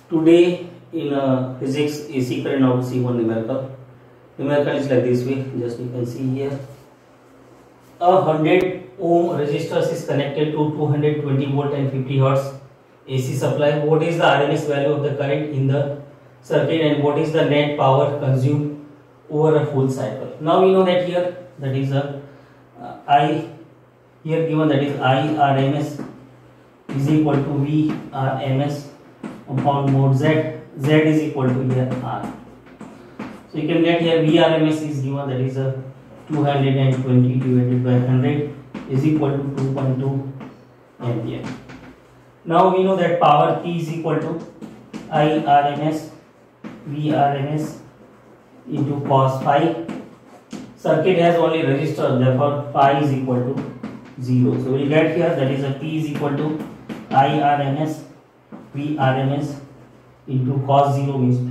Today in physics, AC current now to see one numerical. Numerical is like this way. Just you can see here. A 100 ohm resistor is connected to 220 volt and 50 hertz AC supply. What is the RMS value of the current in the circuit and what is the net power consumed over a full cycle? Now we know that here that is a I here given, that is I RMS is equal to V RMS upon mod Z. Z is equal to here R. So you can get here V RMS is given, that is a 220 divided by 100 is equal to 2.2 ampere. Now we know that power P is equal to I RMS V RMS into cos phi. Circuit has only resistor, therefore phi is equal to 0. So we will get here that is a P is equal to I RMS V RMS into cos 0 means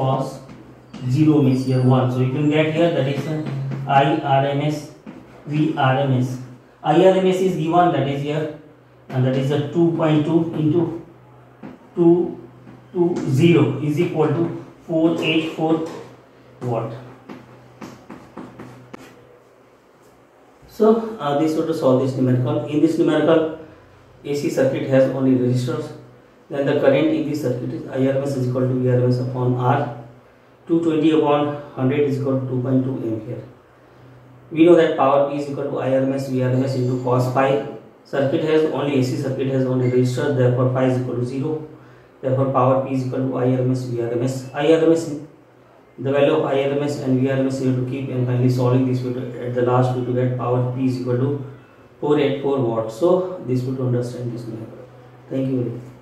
here 1. So you can get here that is I RMS V RMS. I RMS is given, that is here, and that is a 2.2 into 220 is equal to 484 watt. So this is to solve this numerical. In this numerical, AC circuit has only resistors. Then the current in this circuit is IRMS is equal to VRMS upon R. 220 upon 100 is equal to 2.2 ampere. We know that power P is equal to IRMS VRMS into cos phi. Circuit has only AC circuit has only resistor, therefore phi is equal to 0. Therefore power P is equal to IRMS VRMS. IRMS, the value of IRMS and VRMS you have to keep, and finally solving this at the last we to get power P is equal to 484 watts. So this would understand this number. Thank you very much.